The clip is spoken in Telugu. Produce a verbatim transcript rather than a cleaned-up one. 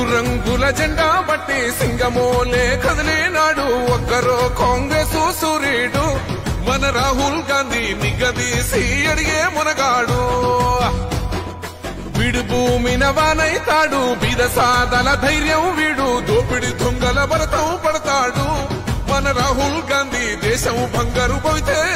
రంగుల జెండా బట్టి సింగమోలే కదిలినాడు ఒక్కరో కాంగ్రెస్ సూర్యుడు మన రాహుల్ గాంధీ నిగదీసి అడిగే మునగాడు వీడు భూమిన వానైతాడు బీద సాదల ధైర్యం వీడు దోపిడి దొంగల భరతం పడతాడు మన రాహుల్ గాంధీ దేశం బంగారు పోతే